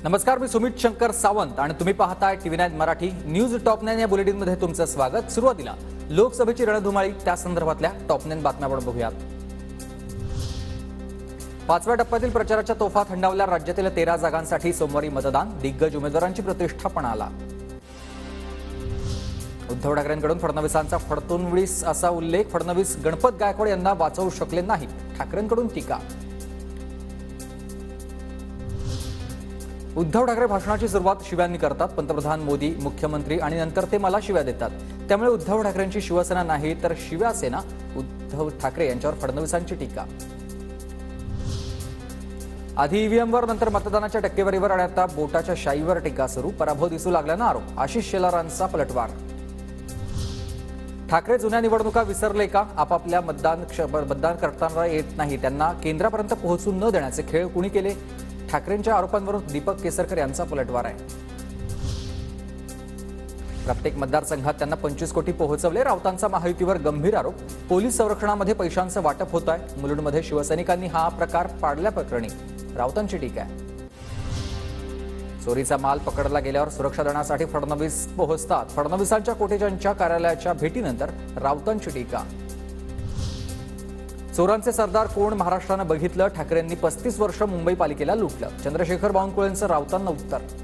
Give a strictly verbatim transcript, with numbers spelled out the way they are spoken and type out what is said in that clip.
नमस्कार, मी सुमित शंकर सावंत आणि तुम्ही पाहताय TV nine Marathi news top nine या बुलेटिन मध्ये तुमचं स्वागत। सुरुवातीला लोकसभेची रणधुमाळी त्या संदर्भातल्या टॉप नाईन बातम्या आपण बघूयात। पाचव्या टप्प्यातील प्रचाराच्या तोफा थंडावल्या। राज्यातील तेरा जागांसाठी सोमवारी मतदान। दिग्गज उमेदवारांची प्रतिष्ठा पणाला। उद्धव ठाकरेंकडून फडणवीसांचा फडतुणवीस असा उल्लेख। फडणवीस गणपत गायकवाड यांना वाचवू शकले नाहीत, ठाकरेंकडून टीका। उद्धव ठाकरे भाषणाची सुरुवात शिव्यांनी करतात। पंतप्रधान मोदी, मुख्यमंत्री आणि नंतर ते मला शिव्या देतात, त्यामुळे उद्धव ठाकरेंची शिवसेना नाही तर शिवसेना। उद्धव ठाकरे यांच्यावर फडणवीसांची टीका। आधी ईव्हीएमवर नंतर मतदानाच्या टक्केवारीवर आणि आता बोटाच्या शाईवर टीका सुरू। पराभव दिसू लागल्यानं आरोप। आशिष शेलारांचा पलटवार। ठाकरे जुन्या निवडणुका विसरले का? आपापल्या मतदान मतदान करताना येत नाही त्यांना केंद्रापर्यंत पोहोचू न देण्याचे खेळ कुणी केले? ठाकरेंच्या आरोपांवरून दीपक केसरकर यांचा पलटवार आहे। प्रत्येक मतदारसंघात त्यांना पंचवीस कोटी पोहोचवले। राऊतांचा महायुतीवर गंभीर आरोप। पोलीस संरक्षणामध्ये पैशांचं वाटप होत आहे। मुलुंडमध्ये शिवसैनिकांनी हा प्रकार पाडल्याप्रकरणी राऊतांची टीका आहे। चोरीचा माल पकडला गेल्यावर सुरक्षा देण्यासाठी फडणवीस पोहोचतात। फडणवीसांच्या कोटेचांच्या कार्यालयाच्या भेटीनंतर राऊतांची टीका। चोरांचे सरदार कोण महाराष्ट्रानं बघितलं? ठाकरेंनी पस्तीस वर्ष मुंबई पालिकेला लुटलं। चंद्रशेखर बावनकुळेंचं राऊतांना उत्तर।